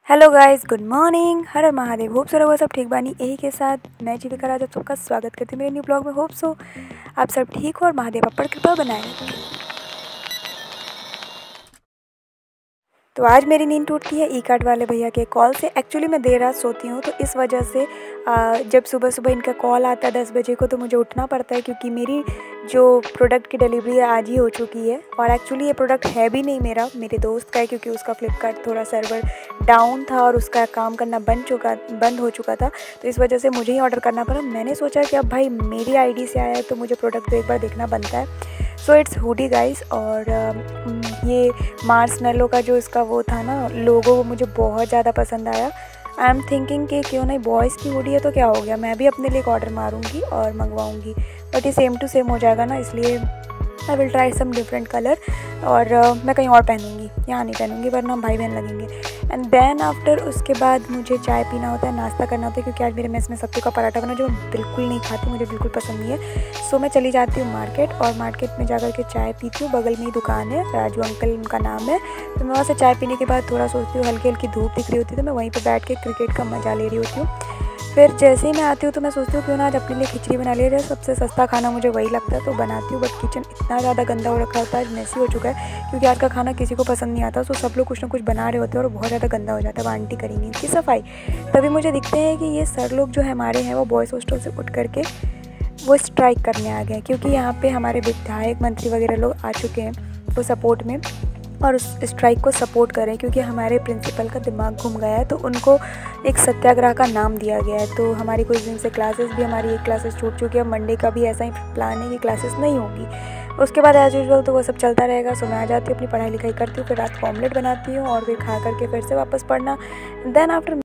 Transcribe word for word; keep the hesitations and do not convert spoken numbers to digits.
Hello guys, good morning. हर हर Mahadev. Hope so रहो सब ठीक बानी। यही के साथ मैं जीविका राज आप सबका स्वागत करती हूँ मेरे न्यू ब्लॉग में। होप सो आप सब ठीक हो और महादेव अपर कृपा बनाए। तो आज मेरी नींद टूटती है ई कार्ड वाले भैया के कॉल से। एक्चुअली मैं देर रात सोती हूँ तो इस वजह से आ, जब सुबह सुबह इनका कॉल आता है दस बजे को तो मुझे उठना पड़ता है, क्योंकि मेरी जो प्रोडक्ट की डिलीवरी है आज ही हो चुकी है। और एक्चुअली ये प्रोडक्ट है भी नहीं मेरा, मेरे दोस्त का है, क्योंकि उसका फ्लिपकार्ट थोड़ा सर्वर डाउन था और उसका काम करना बंद चुका बंद हो चुका था, तो इस वजह से मुझे ही ऑर्डर करना पड़ा। मैंने सोचा कि अब भाई मेरी आईडी से आया है तो मुझे प्रोडक्ट तो एक बार देखना बनता है। So it's hoodie guys. और ये मार्शमेलो का जो इसका वो था ना लोगो, वो मुझे बहुत ज़्यादा पसंद आया। आई एम थिंकिंग कि क्यों नहीं, बॉयज़ की हुडी है तो क्या हो गया, मैं भी अपने लिए एक ऑर्डर मारूंगी और मंगवाऊंगी। बट ये सेम टू सेम हो जाएगा ना, इसलिए I will try some different colour. और uh, मैं कहीं और पहनूंगी, यहाँ नहीं पहनूंगी वरना हम भाई बहन लगेंगे। एंड देन आफ्टर उसके बाद मुझे चाय पीना होता है, नाश्ता करना होता है, क्योंकि आज मेरे मेस में सत्तू का पराठा बना जो मैं बिल्कुल नहीं खाती, मुझे बिल्कुल पसंद नहीं है। सो मैं चली जाती हूँ मार्केट और मार्केट में जाकर के चाय पीती हूँ। बगल में ही दुकान है, राजू अंकल उनका नाम है। तो मैं वहाँ से चाय पीने के बाद थोड़ा सोचती हूँ, हल्की हल्की धूप दिख रही होती है तो मैं वहीं पर बैठ के क्रिकेट का मज़ा ले रही होती हूँ। फिर जैसे ही मैं आती हूँ तो मैं सोचती हूँ क्यों ना आज अपने लिए खिचड़ी बना लिया जाए। सबसे सस्ता खाना मुझे वही लगता है तो बनाती हूँ। बट किचन इतना ज़्यादा गंदा हो रखा होता है, मेसी हो चुका है, क्योंकि आज का खाना किसी को पसंद नहीं आता। तो सब लोग कुछ ना कुछ बना रहे होते हैं और बहुत ज़्यादा गंदा हो जाता है। वो आंटी करेंगी इसकी सफाई, तभी मुझे दिखते हैं कि ये सर लोग जो है हमारे हैं वो बॉयज़ हॉस्टल से उठ करके वो स्ट्राइक करने आ गए, क्योंकि यहाँ पर हमारे विधायक मंत्री वगैरह लोग आ चुके हैं वो सपोर्ट में और उस स्ट्राइक को सपोर्ट करें, क्योंकि हमारे प्रिंसिपल का दिमाग घूम गया है तो उनको एक सत्याग्रह का नाम दिया गया है। तो हमारी कुछ दिन से क्लासेस भी, हमारी एक क्लासेस छूट चुकी है, मंडे का भी ऐसा ही प्लान है कि क्लासेस नहीं होगी। उसके बाद एज यूजुअल तो वो सब चलता रहेगा। सो मैं आ जाती हूँ, अपनी पढ़ाई लिखाई करती हूँ, फिर रात को ऑमलेट बनाती हूँ और फिर खा करके फिर से वापस पढ़ना। Then after